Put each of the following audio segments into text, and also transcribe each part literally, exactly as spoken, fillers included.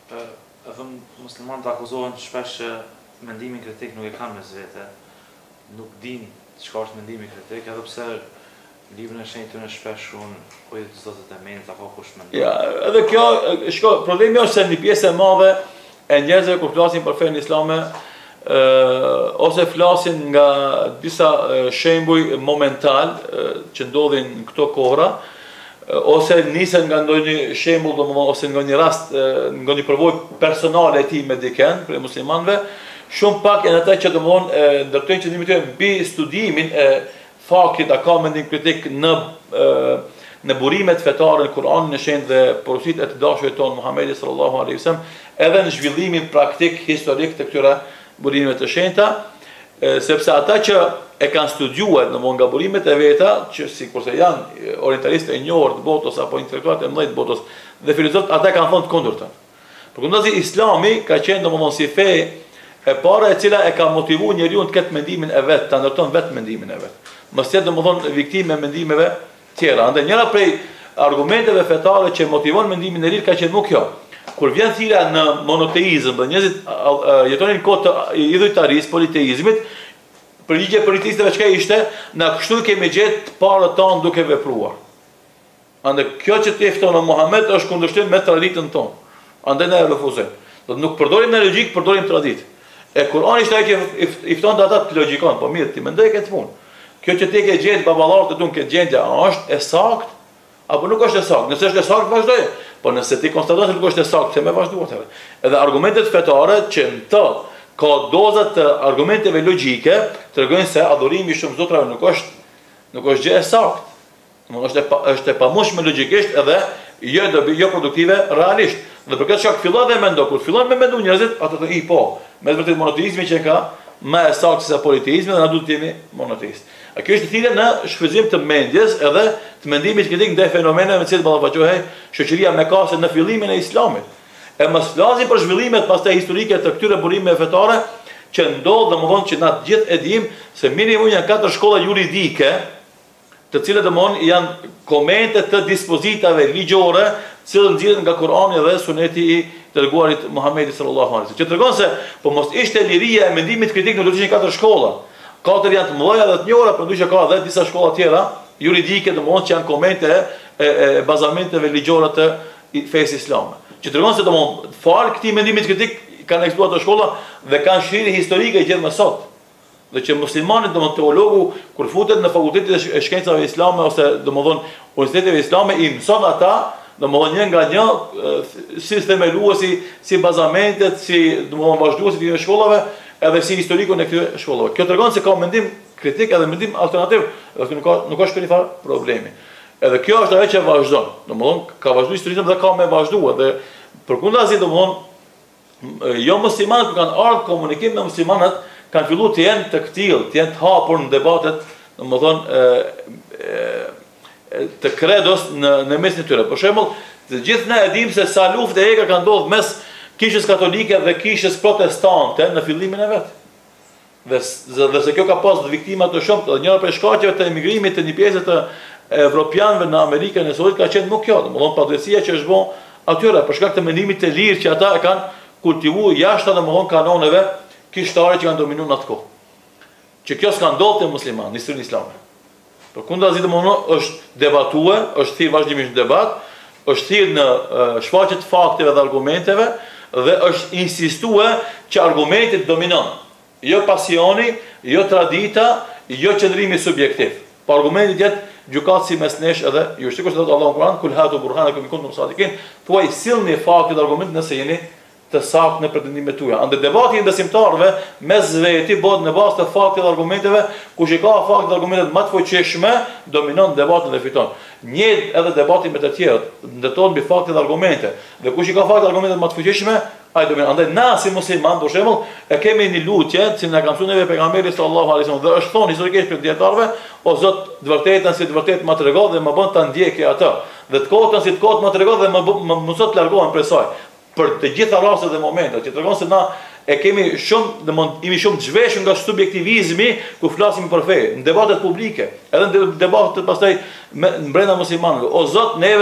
Edhe muslimanët akuzohen shpesh që mendimin kritik nuk e kanë mes vete, nuk din çka është mendimi kritik, edhe pse librin e shenjtë në shpesh unë po i çdo të temen ta ka kush mendon. Ja, edhe kjo, shko, problemi është se një pjesë e madhe e njerëzve kur flasin për fenë islame, Uh, ose flasin nga disa uh, shembuj momental uh, që ndodhin në këto kohra, uh, ose nisen nga ndonjë shembull, domethënë ose nga një rast, uh, nga një përvojë personale e tij me dikën për muslimanëve, shumë pak janë ata që domethënë uh, ndërtojnë qëndrimin e tyre mbi studimin e faktit a ka mendim kritik në uh, në burimet fetare në Kur'anin e shenjtë dhe porositë e të dashurit ton Muhamedi sallallahu alaihi wasallam, edhe në zhvillimin praktik historik të këtyre burimet të shenjta, sepse ata që e kanë studiuar në nga burimet e veta, që si kurse janë orientalistë e njohur të botës apo intelektualët e mëdhenj të botës dhe filozofët, ata kanë thënë të kundërtën. Përkundazi Islami ka qenë domosdoshmë si fe e para e cila e ka motivuar njeriu të ketë mendimin e vet, ta ndërton vetë mendimin e vet. Mos jetë domosdoshmë viktimë e mendimeve tjera. Andaj njëra prej argumenteve fetare që motivon mendimin e ri ka qenë më kjo. Kur vjen thira në monoteizëm dhe njerëzit jetonin kohë të idhujtarisë, politeizmit, përgjigje e politeistëve çka ishte, na kështu kemi gjetë parët tonë duke vepruar. Andaj kjo që ti fton Muhammed është kundërshtim me traditën tonë. Andaj ne e refuzojmë. Do të nuk përdorim në logjik, përdorim traditë. E Kurani ishte ai që i fton ata të logjikon, po mirë, ti mendoj këtë punë. Kjo që ti ke gjetë baballarët e tu këtë gjendje, a është e saktë apo nuk është e saktë? Nëse është e saktë, vazhdoj. Po nëse ti konstaton se nuk është e saktë, pse më vazhduat edhe? Edhe argumentet fetare që në të ka dozat të argumenteve logjike, tregojnë se adhurimi i shumë zotrave nuk është nuk është gjë e saktë. Nuk është e është e pamushme logjikisht edhe jo dobi jo produktive realisht. Dhe për këtë shkak fillon dhe mendo, kur fillon me mendu njerëzit, ato të i po, me vërtet monoteizmi që ka më e saktë se politeizmi dhe na duhet të jemi monoteist. A kjo është thirrje në shfrytëzim të mendjes edhe të mendimit kritik ndaj fenomeneve me të cilat ballafaqohej shoqëria mekase në fillimin e Islamit. E mos flasim për zhvillimet pastaj historike të këtyre burimeve fetare që ndodh, domethënë që na të gjithë e dimë se minimum janë katër shkolla juridike, të cilat domethënë janë komente të dispozitave ligjore, të cilat nxirren nga Kurani dhe Suneti i dërguarit Muhamedi sallallahu alaihi wasallam. Që tregon se po mos ishte liria e mendimit kritik në do të ishin katër shkolla. Katër janë të mëdha dhe të njohura, por ndoshta ka edhe disa shkolla tjera juridike, domosdoshmë që janë komente e, e bazamenteve ligjore të fesë islame. Që tregon se domosdoshmë fal këtij mendimit kritik kanë eksploatuar shkolla dhe kanë shirje historike gjithë më sot. Dhe që muslimanit domosdoshmë teologu kur futet në fakultetin e shkencave islame ose domosdoshmë universiteteve islame i mëson ata domosdoshmë një nga një si themeluesi, si bazamentet, si domosdoshmë vazhduesi të shkollave edhe si historikun e këtyre shkollave. Kjo tregon se ka mendim kritik edhe mendim alternativ, edhe nuk ka nuk ka shkëlqyer fare problemi. Edhe kjo është ajo që vazhdon. Domthonë ka vazhduar historinë dhe ka më vazhduar dhe përkundazi domthonë jo muslimanët që kanë ardhur komunikim me muslimanët kanë filluar të jenë të ktill, të jenë të hapur në debatet, domthonë të kredos në në mesin e tyre. Për shembull, të gjithë ne e dimë se sa luftë e ega kanë ndodhur mes kishës katolike dhe kishës protestante në fillimin e vet. Dhe, dhe se kjo ka pas viktima të shumë, dhe njëra prej shkaqeve të emigrimit të një pjesë të evropianëve në Amerikën e Sotit ka qenë më kjo, domethënë padrejësia që është bën atyre për shkak të mendimit të lirë që ata e kanë kultivuar jashtë domethënë kanoneve kishtare që kanë dominuar në atë kohë. Që kjo s'ka ndodhur te muslimanë në historinë islame. Përkundazi domethënë është debatuar, është thirrë vazhdimisht debat, është thirrë në shfaqje të fakteve dhe argumenteve dhe është insistuar që argumenti dominon. Jo pasioni, jo tradita, jo qëndrimi subjektiv. Po argumenti jetë gjykatës si mes nesh edhe ju. Sikur se thotë Allahu në Kur'an, kul hatu burhanakum in kuntum sadiqin, thuaj sillni fakte dhe argumente nëse jeni të saktë në pretendimet tuaja. Ande debati i besimtarëve mes veti bëhet në bazë të fakteve dhe argumenteve, kush i ka fakte dhe argumentet më të fuqishme, dominon debatin dhe fiton. Njëjtë edhe debati me të tjerët, ndërtohet mbi fakte dhe argumente. Dhe kush i ka fakte dhe argumentet më të fuqishme, ai dominon. Andaj na si musliman, për shembull, e kemi një lutje, si na ka mësuar neve pejgamberi sallallahu alaihi wasallam, dhe është thonë historikisht për dietarëve, o Zot, të vërtetën si të vërtetë më tregon dhe më bën ta ndjekë atë. Dhe të kotën si të kotë më tregon dhe më mëson të largohem prej saj. Për të gjitha rastet dhe momentet, që tregon se na e kemi shumë, domthonë jemi shumë të zhveshur nga subjektivizmi kur flasim për fe, në debatet publike, edhe në debatet pastaj brenda muslimanëve. O Zot, neve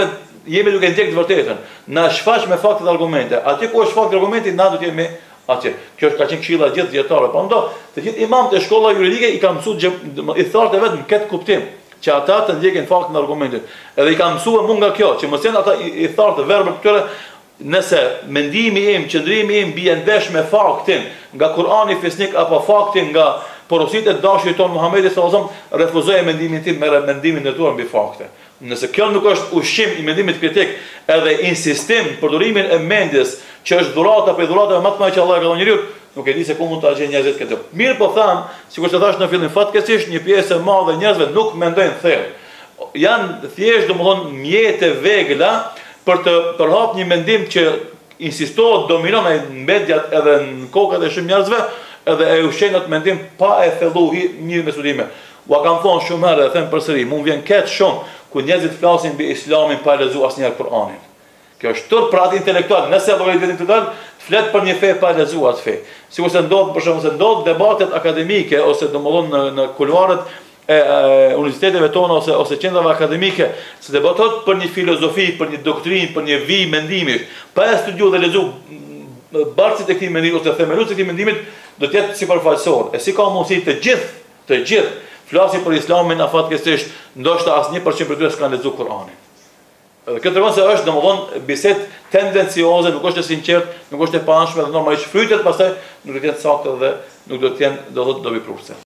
jemi duke ndjek të vërtetën. Na shfaq me fakte dhe argumente. Aty ku është fakti argumenti, na do të jemi atje. Kjo është ka qenë këshilla e gjithë dietarëve. Prandaj, të gjithë imamët e shkolla juridike i kanë mësuar i thartë vetëm këtë kuptim, që ata të ndjekin faktin dhe argumentin. Edhe i kanë mësuar më nga kjo, që mos janë ata i thartë verbër këtyre. Nëse mendimi im, qëndrimi im bie ndesh me faktin nga Kurani fisnik apo faktin nga porositë e dashurit ton Muhamedi sallallahu alaihi wasallam, refuzoj mendimin tim me mendimin e tuaj mbi fakte. Nëse kjo nuk është ushqim i mendimit kritik, edhe insistim përdorimin e mendjes, që është dhurata për dhuratave më të mëdha që Allah ka dhënë njeriu, nuk e di se ku mund ta gjejë njerëzit këtë. Mirë po tham, sikur të thash në fillim, fatkeqësisht një pjesë e madhe e njerëzve nuk mendojnë thellë. Janë thjesht domthon mjete vegla për të përhap një mendim që insistohet dominon në mediat edhe në kokat e shumë njerëzve, edhe e ushqen atë mendim pa e thelluar një me studime. Ua kam thonë shumë herë, e them përsëri, mund vjen keq shumë ku njerëzit flasin mbi Islamin pa lexuar asnjëherë Kur'anin. Kjo është tërë për atë intelektual, nëse do vetë intelektual, flet për një fe pa lexuar atë fe. Sikur se ndodh për shembull se ndodh debatet akademike ose domodin në në kuluaret e universiteteve tona ose ose qendrave akademike, se debatohet për një filozofi, për një doktrinë, për një vijë mendimi, pa e studiuar dhe lexuar bartësit e këtij mendimi ose themeluesit e këtij mendimit, do të jetë sipërfaqësor. E si ka mundësi të gjithë, të gjithë flasin për Islamin afatkeqësisht, ndoshta as një përqind për tyre s'kan lexuar Kur'anin. Edhe këtë tregon se është domodin bisedë tendencioze, nuk është e sinqertë, nuk është e paanshme dhe normalisht frytet pastaj nuk do të jenë saktë dhe nuk do të jenë do të dobi prurse.